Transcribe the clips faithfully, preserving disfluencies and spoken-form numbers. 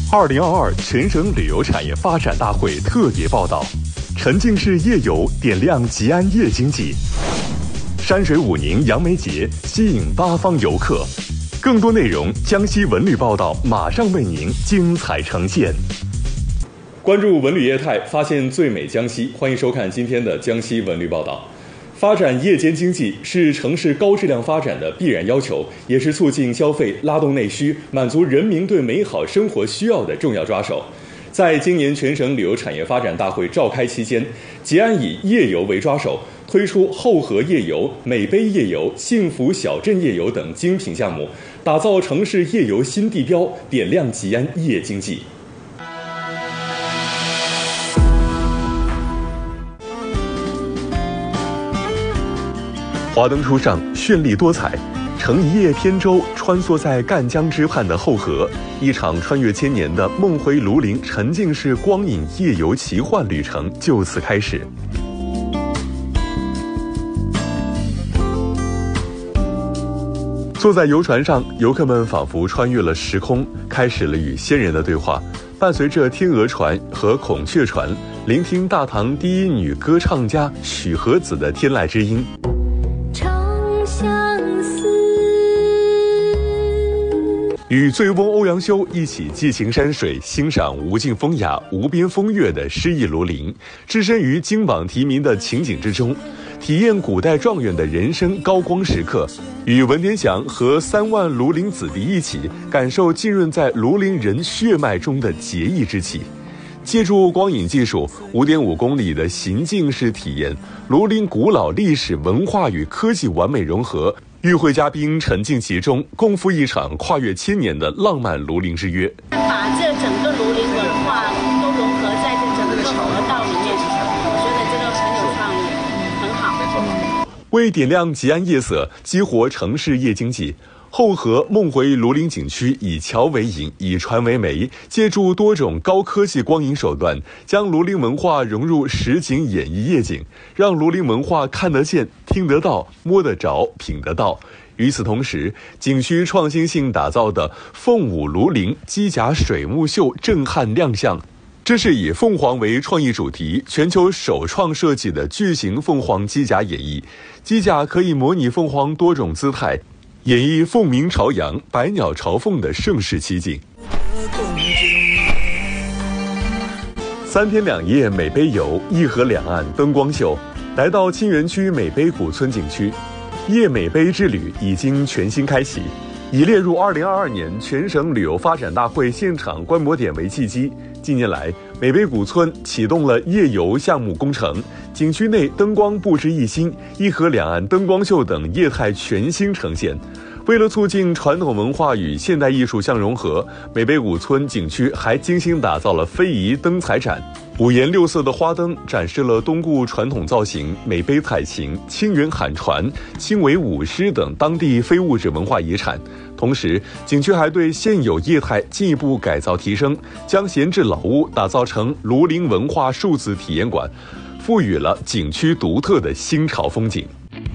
二零二二全省旅游产业发展大会特别报道：沉浸式夜游点亮吉安夜经济。山水武宁杨梅节吸引八方游客。更多内容，江西文旅报道马上为您精彩呈现。关注文旅业态，发现最美江西。欢迎收看今天的江西文旅报道。发展夜间经济是城市高质量发展的必然要求，也是促进消费、拉动内需、满足人民对美好生活需要的重要抓手。在今年全省旅游产业发展大会召开期间，吉安以夜游为抓手，推出后河夜游、美碑夜游、幸福小镇夜游等精品项目，打造城市夜游新地标，点亮吉安夜经济。华灯初上，绚丽多彩，乘一叶扁舟穿梭在赣江之畔的后河，一场穿越千年的梦回庐陵沉浸式光影夜游奇幻旅程就此开始。坐在游船上，游客们仿佛穿越了时空，开始了与先人的对话。伴随着天鹅船和孔雀船，聆听大唐第一女歌唱家许和子的天籁之音。与醉翁欧阳修一起寄情山水，欣赏无尽风雅、无边风月的诗意庐陵，置身于金榜题名的情景之中，体验古代状元的人生高光时刻，与文天祥和三万庐陵子弟一起感受浸润在庐陵人血脉中的节义之气。借助光影技术，五点五公里的行进式体验，庐陵古老历史文化与科技完美融合，与会嘉宾沉浸其中，共赴一场跨越千年的浪漫庐陵之约。 把这整个庐陵文化都融合在这整个河道里面，我觉得这个很有创意，很好。 为点亮吉安夜色，激活城市夜经济，后河梦回庐陵景区以桥为引，以船为媒，借助多种高科技光影手段，将庐陵文化融入实景演绎夜景，让庐陵文化看得见、听得到、摸得着、品得到。与此同时，景区创新性打造的凤舞庐陵机甲水幕秀震撼亮相。这是以凤凰为创意主题，全球首创设计的巨型凤凰机甲演绎。机甲可以模拟凤凰多种姿态，演绎凤鸣朝阳、百鸟朝凤的盛世奇景。三天两夜美碑游，一河两岸灯光秀。来到沁园区美碑古村景区，夜美碑之旅已经全新开启。以列入二零二二年全省旅游发展大会现场观摩点为契机，近年来美碑古村启动了夜游项目工程，景区内灯光布置一新，一河两岸灯光秀等业态全新呈现。为了促进传统文化与现代艺术相融合，美碑古村景区还精心打造了非遗灯彩展，五颜六色的花灯展示了东固传统造型、美碑彩琴、清源喊传、青尾舞狮等当地非物质文化遗产。同时，景区还对现有业态进一步改造提升，将闲置老屋打造成庐陵文化数字体验馆，赋予了景区独特的新潮风景。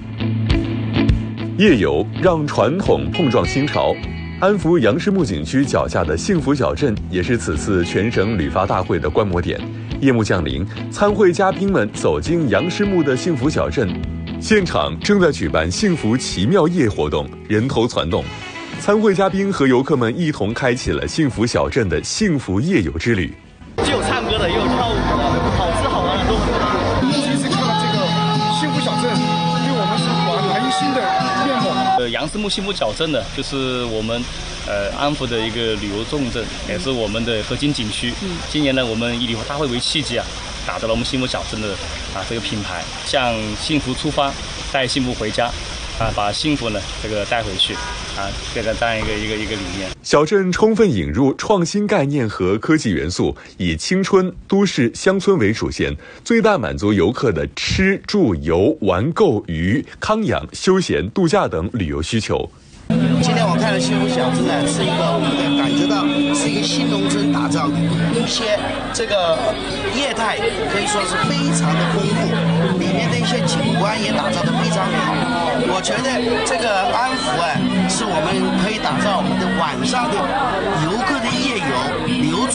夜游让传统碰撞新潮，安福杨师木景区脚下的幸福小镇也是此次全省旅发大会的观摩点。夜幕降临，参会嘉宾们走进杨师木的幸福小镇，现场正在举办幸福奇妙夜活动，人头攒动。参会嘉宾和游客们一同开启了幸福小镇的幸福夜游之旅。 既有唱歌的，也有跳舞的，好吃好玩的都很多。 第一次看到这个幸福小镇，因为我们是焕然一新的面貌。 呃，杨师木幸福小镇呢，就是我们呃安福的一个旅游重镇，也是我们的核心景区。嗯、今年呢，我们以旅游大会为契机啊，打造了我们幸福小镇的啊这个品牌，向幸福出发，带幸福回家。啊，把幸福呢这个带回去，啊，这个这样一个一个一个理念。 小镇充分引入创新概念和科技元素，以青春、都市、乡村为主线，最大满足游客的吃、住、游、玩、购、娱、康养、休闲、度假等旅游需求。 今天我看了幸福小镇呢，是一个我们感觉到是一个新农村打造的，一些这个业态可以说是非常的丰富，里面的一些景观也打造的非常好。我觉得这个安福啊，是我们可以打造我们的晚上的游客的夜游、留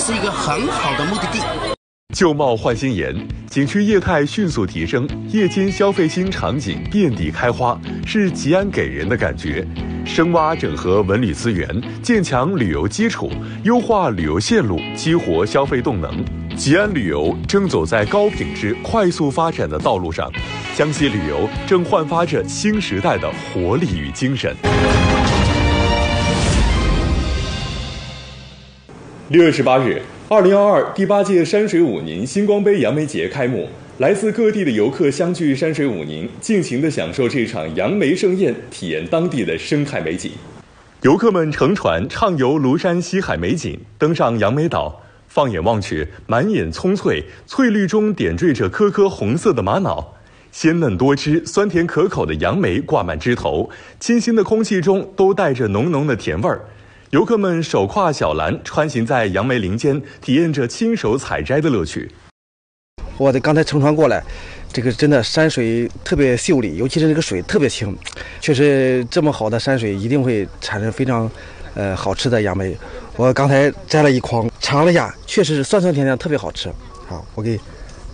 是一个很好的目的地。 旧貌换新颜，景区业态迅速提升，夜间消费新场景遍地开花，是吉安给人的感觉。深挖整合文旅资源，建强旅游基础，优化旅游线路，激活消费动能。吉安旅游正走在高品质、快速发展的道路上，江西旅游正焕发着新时代的活力与精神。六月十八日，二零二二第八届山水武宁星光杯杨梅节开幕，来自各地的游客相聚山水武宁，尽情地享受这场杨梅盛宴，体验当地的生态美景。游客们乘船畅游庐山西海美景，登上杨梅岛，放眼望去，满眼葱翠，翠绿中点缀着颗颗红色的玛瑙。鲜嫩多汁、酸甜可口的杨梅挂满枝头，清新的空气中都带着浓浓的甜味儿。游客们手挎小篮，穿行在杨梅林间，体验着亲手采摘的乐趣。 我的刚才乘船过来，这个真的山水特别秀丽，尤其是这个水特别清，确实这么好的山水一定会产生非常，呃好吃的杨梅。我刚才摘了一筐，尝了一下，确实是酸酸甜甜，特别好吃。好，我给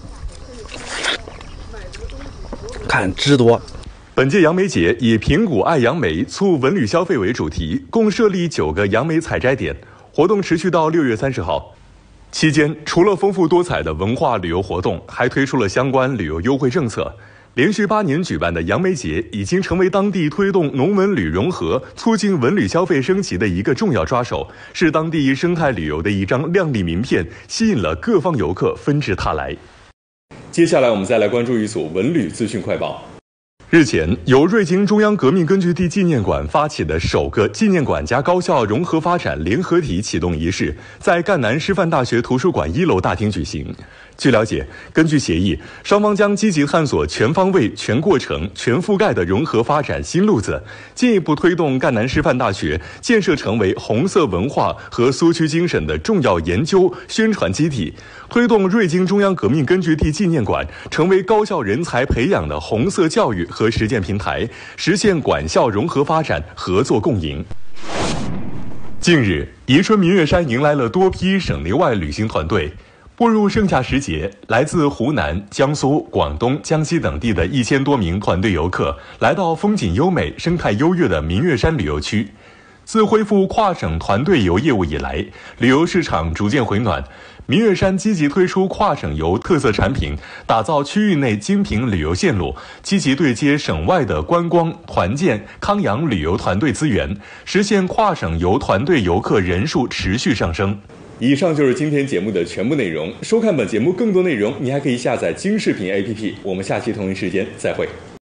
看汁多。 本届杨梅节以平谷爱杨梅，促文旅消费为主题，共设立九个杨梅采摘点，活动持续到六月三十号。期间，除了丰富多彩的文化旅游活动，还推出了相关旅游优惠政策。连续八年举办的杨梅节已经成为当地推动农文旅融合、促进文旅消费升级的一个重要抓手，是当地生态旅游的一张亮丽名片，吸引了各方游客纷至沓来。接下来，我们再来关注一组文旅资讯快报。日前，由瑞金中央革命根据地纪念馆发起的首个纪念馆加高校融合发展联合体启动仪式，在赣南师范大学图书馆一楼大厅举行。据了解，根据协议，双方将积极探索全方位、全过程、全覆盖的融合发展新路子，进一步推动赣南师范大学建设成为红色文化和苏区精神的重要研究宣传基地，推动瑞金中央革命根据地纪念馆成为高校人才培养的红色教育和实践平台，实现管校融合发展、合作共赢。近日，宜春明月山迎来了多批省内外旅行团队。步入盛夏时节，来自湖南、江苏、广东、江西等地的一千多名团队游客来到风景优美、生态优越的明月山旅游区。自恢复跨省团队游业务以来，旅游市场逐渐回暖。明月山积极推出跨省游特色产品，打造区域内精品旅游线路，积极对接省外的观光、团建、康养旅游团队资源，实现跨省游团队游客人数持续上升。以上就是今天节目的全部内容。收看本节目更多内容，你还可以下载京视频 A P P。我们下期同一时间再会。